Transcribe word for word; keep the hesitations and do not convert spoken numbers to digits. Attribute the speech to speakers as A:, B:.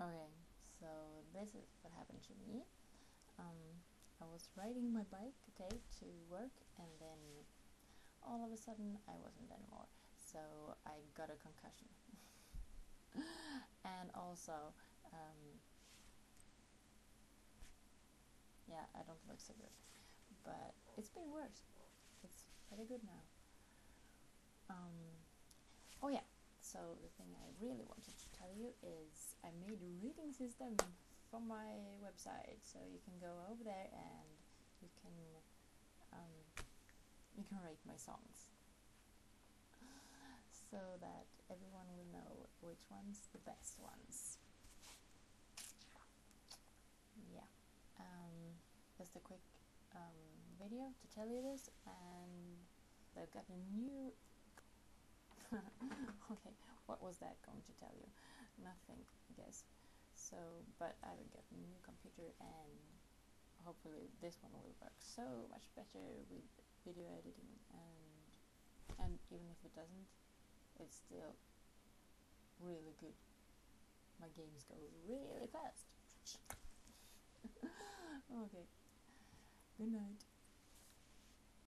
A: Okay, so this is what happened to me. Um, I was riding my bike, okay, to work, and then all of a sudden I wasn't anymore. So I got a concussion. And also, um, yeah, I don't look so good. But it's been worse. It's pretty good now. Um, oh yeah, so the thing I really wanted to tell you is I made a rating system from my website, so you can go over there and you can um, you can rate my songs, so that everyone will know which one's the best ones. Yeah, um, just a quick um, video to tell you this, and they've got a new okay, what was that going to tell you? Nothing, I guess. So, but I will get a new computer, and hopefully this one will work so much better with video editing, and and even if it doesn't, it's still really good. My games go really fast. Okay, good night.